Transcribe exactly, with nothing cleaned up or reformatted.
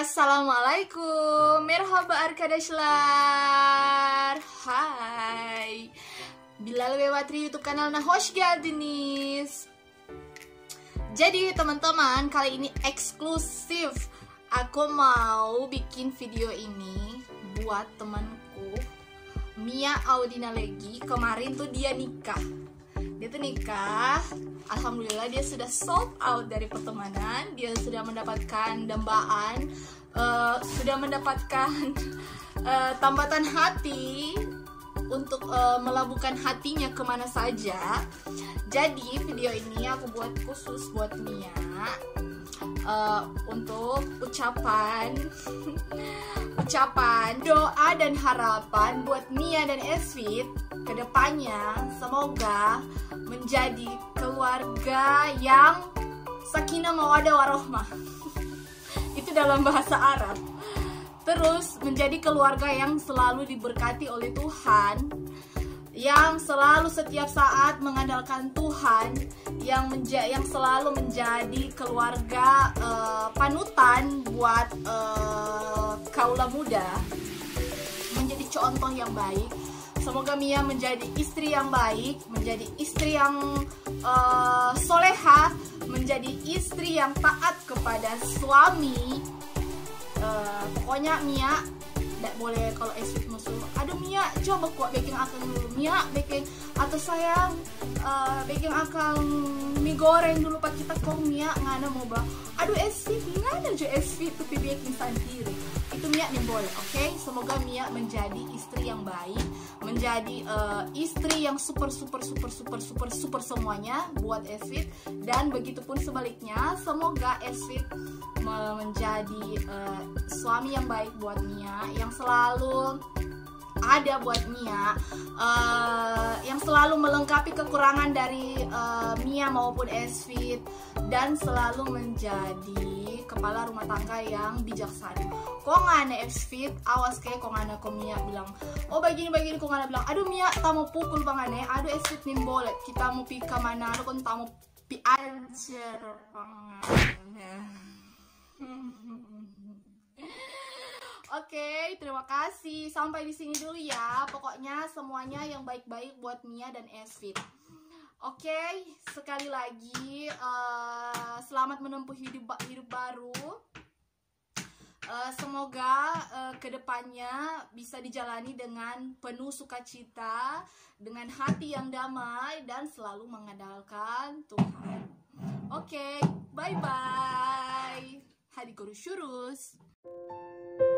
Assalamualaikum, merhaba arkadaşlar. Hai, Bilal Bewatri YouTube kanal Nah hoş geldiniz. Jadi teman-teman, kali ini eksklusif. Aku mau bikin video ini buat temanku Mia Audina Legi. Kemarin tuh dia nikah. Dia tuh nikah, alhamdulillah dia sudah sold out dari pertemanan. Dia sudah mendapatkan dambaan, uh, sudah mendapatkan uh, tambatan hati untuk uh, melabuhkan hatinya kemana saja. Jadi video ini aku buat khusus buat Mia, uh, untuk ucapan ucapan doa dan harapan buat Mia dan Esfit kedepannya. Semoga menjadi keluarga yang sakinah mawaddah warohmah. Itu dalam bahasa Arab. Terus menjadi keluarga yang selalu diberkati oleh Tuhan, yang selalu setiap saat mengandalkan Tuhan, yang menja yang selalu menjadi keluarga uh, panutan buat uh, kaula muda, menjadi contoh yang baik. Semoga Mia menjadi istri yang baik, menjadi istri yang uh, soleha, menjadi istri yang taat kepada suami. Uh, pokoknya Mia tidak boleh kalau Esfit musuh. Aduh Mia, coba kok baking akang dulu. Mia baking atau sayang uh, baking akang mie goreng dulu pak kita kok Mia ngana mau bah. Aduh Esfit ngana jo Esfit tuh baking sendiri. Itu Mia nih boleh, oke? Okay? Semoga Mia menjadi istri yang baik, menjadi uh, istri yang super super super super super super semuanya buat Esfit, dan begitupun sebaliknya. Semoga Esfit menjadi uh, suami yang baik buat Mia, yang selalu ada buat Mia, uh, yang selalu melengkapi kekurangan dari uh, Mia maupun Esfit, dan selalu menjadi kepala rumah tangga yang bijaksana. Kok ngana Esfit, awas kayak kok ngana kok Mia bilang, oh begini-begini, kok ngana bilang, aduh Mia tamu pukul bang ane, aduh Esfit nih boleh, kita mau pi kemana, aduh kan tamu pi ajar Oke, okay, terima kasih. Sampai di sini dulu ya. Pokoknya semuanya yang baik-baik buat Mia dan Esfit. Oke, okay, sekali lagi uh, selamat menempuh hidup hidup baru. Uh, semoga uh, kedepannya bisa dijalani dengan penuh sukacita, dengan hati yang damai, dan selalu mengandalkan Tuhan. Oke, okay, bye-bye. Hadi görüşürüz.